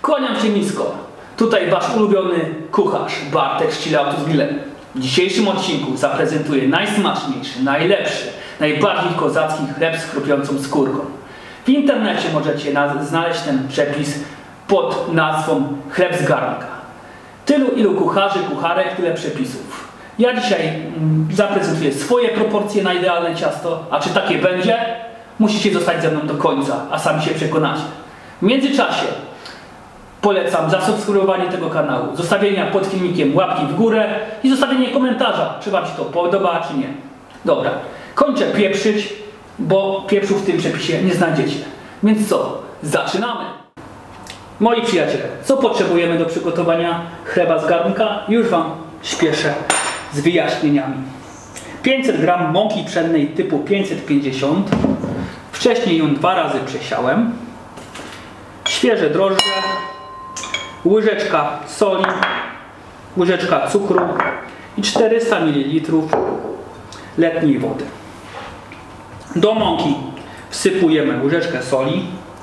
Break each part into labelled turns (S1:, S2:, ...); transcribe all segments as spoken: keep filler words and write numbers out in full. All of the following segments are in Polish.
S1: Kłaniam się nisko. Tutaj wasz ulubiony kucharz Bartek z Chilloutu z Grillem. W dzisiejszym odcinku zaprezentuję najsmaczniejszy, najlepszy, najbardziej kozacki chleb z chrupiącą skórką. W internecie możecie znaleźć ten przepis pod nazwą chleb z garnka. Tylu ilu kucharzy, kucharek, tyle przepisów. Ja dzisiaj mm, zaprezentuję swoje proporcje na idealne ciasto, a czy takie będzie? Musicie zostać ze mną do końca, a sami się przekonacie. W międzyczasie polecam zasubskrybowanie tego kanału, zostawienia pod filmikiem łapki w górę i zostawienie komentarza, czy wam się to podoba, czy nie. Dobra, kończę pieprzyć, bo pieprzu w tym przepisie nie znajdziecie. Więc co? Zaczynamy! Moi przyjaciele, co potrzebujemy do przygotowania chleba z garnka? Już wam śpieszę z wyjaśnieniami. pięćset gramów mąki pszennej typu pięćset pięćdziesiąt. Wcześniej ją dwa razy przesiałem. Świeże drożdże. Łyżeczka soli. Łyżeczka cukru. I czterysta mililitrów letniej wody. Do mąki wsypujemy łyżeczkę soli.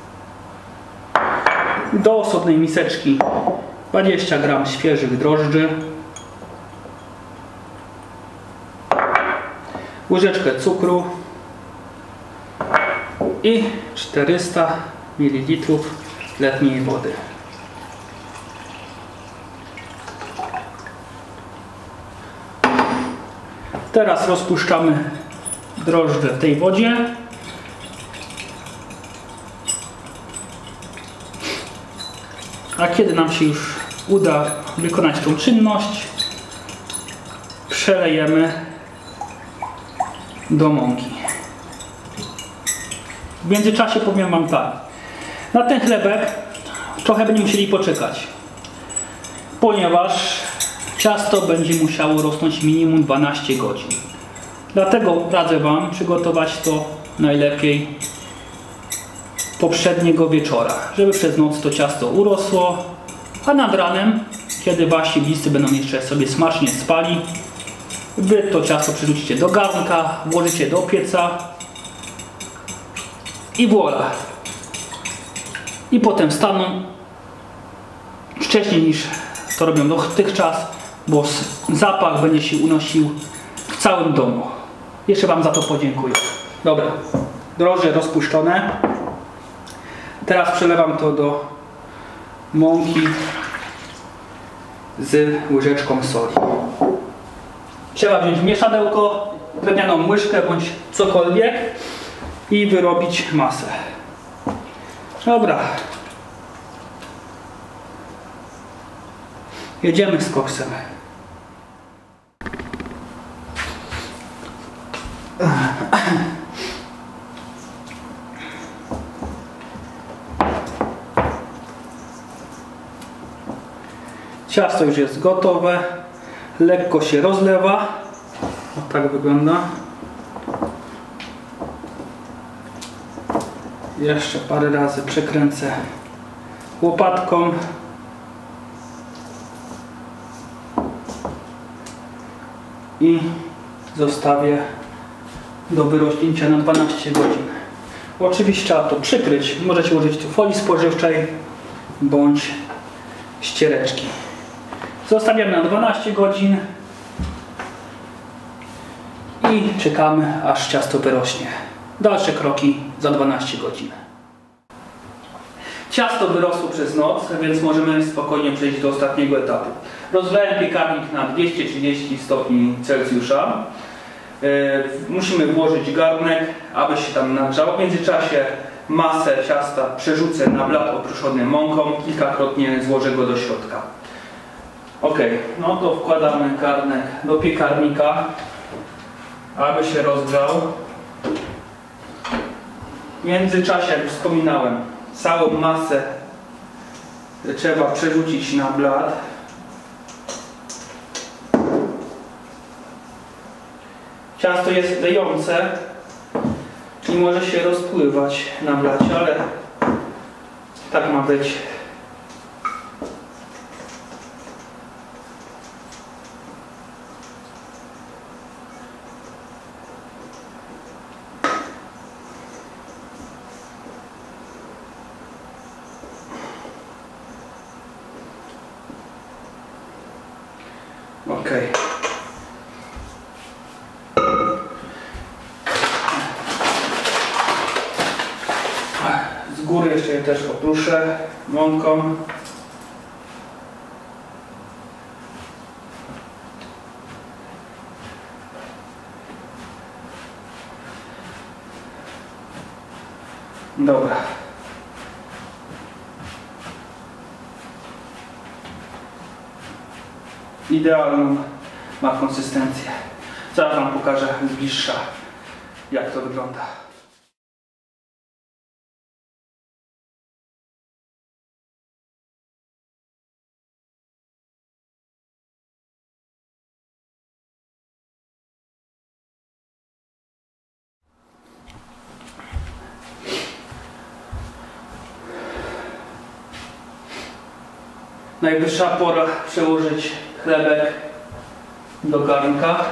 S1: Do osobnej miseczki dwadzieścia gramów świeżych drożdży. Łyżeczkę cukru i czterysta mililitrów letniej wody. Teraz rozpuszczamy drożdże w tej wodzie. A kiedy nam się już uda wykonać tą czynność, przelejemy do mąki. W międzyczasie powiem wam tak. Na ten chlebek trochę będziemy musieli poczekać, ponieważ ciasto będzie musiało rosnąć minimum dwanaście godzin. Dlatego radzę wam przygotować to najlepiej poprzedniego wieczora, żeby przez noc to ciasto urosło, a nad ranem, kiedy wasi bliscy będą jeszcze sobie smacznie spali, wy to ciasto przerzucicie do garnka, włożycie do pieca i voilà. I potem wstaną wcześniej niż to robią dotychczas, bo zapach będzie się unosił w całym domu. Jeszcze wam za to podziękuję. Dobra, drożdże rozpuszczone. Teraz przelewam to do mąki z łyżeczką soli. Trzeba wziąć mieszadełko, drewnianą łyżkę bądź cokolwiek i wyrobić masę. Dobra. Jedziemy z koksem. Ciasto już jest gotowe. Lekko się rozlewa. O, tak wygląda. Jeszcze parę razy przekręcę łopatką. I zostawię do wyrośnięcia na dwanaście godzin. Oczywiście trzeba to przykryć. Możecie użyć tu folii spożywczej bądź ściereczki. Zostawiamy na dwanaście godzin i czekamy, aż ciasto wyrośnie. Dalsze kroki za dwanaście godzin. Ciasto wyrosło przez noc, więc możemy spokojnie przejść do ostatniego etapu. Rozlałem piekarnik na dwieście trzydzieści stopni Celsjusza. Yy, musimy włożyć garnek, aby się tam nagrzał. W międzyczasie masę ciasta przerzucę na blat oprószony mąką. Kilkakrotnie złożę go do środka. Ok, no to wkładamy garnek do piekarnika, aby się rozgrzał. W międzyczasie, jak już wspominałem, całą masę trzeba przerzucić na blat. Ciasto jest lejące i może się rozpływać na blacie, ale tak ma być. Ok. Z góry jeszcze je też oprószę mąką. Dobra. Idealną ma konsystencję. Zaraz wam pokażę z bliższa, jak to wygląda. Najwyższa pora przełożyć chlebek do garnka.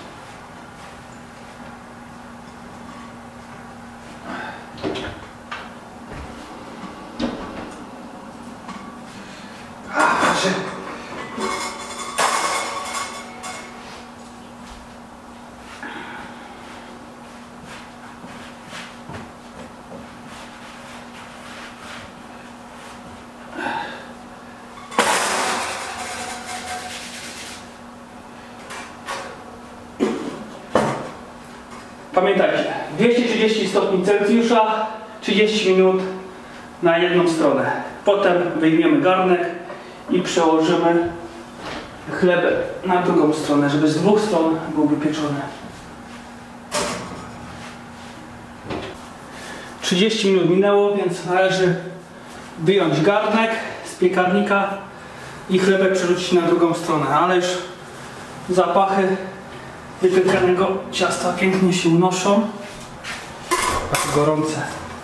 S1: Pamiętajcie, dwieście trzydzieści stopni Celsjusza, trzydzieści minut na jedną stronę. Potem wyjmiemy garnek i przełożymy chlebek na drugą stronę, żeby z dwóch stron był wypieczony. trzydzieści minut minęło, więc należy wyjąć garnek z piekarnika i chlebek przerzucić na drugą stronę, ale już zapachy wypiekanego ciasta pięknie się unoszą. Tak gorące.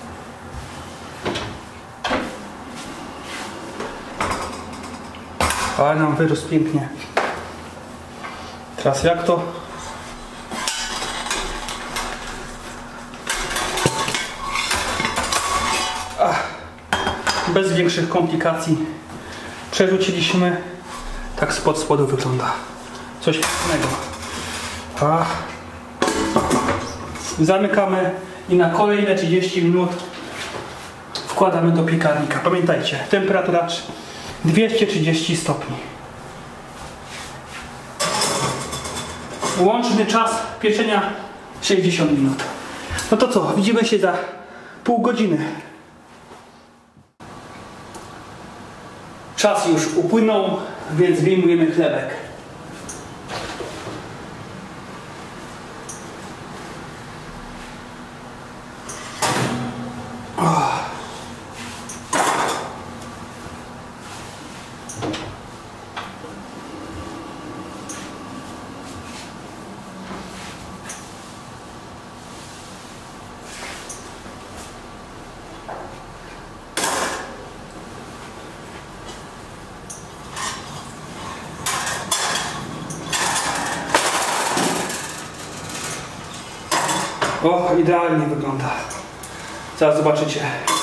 S1: Ale nam wyrósł pięknie. Teraz jak to? Ach, bez większych komplikacji przerzuciliśmy. Tak spod spodu wygląda. Coś pięknego. A. Zamykamy i na kolejne trzydzieści minut wkładamy do piekarnika. Pamiętajcie, temperatura dwieście trzydzieści stopni. Łączny czas pieczenia sześćdziesiąt minut. No to co, widzimy się za pół godziny. Czas już upłynął, więc wyjmujemy chlebek. O, idealnie wygląda. Zaraz zobaczycie.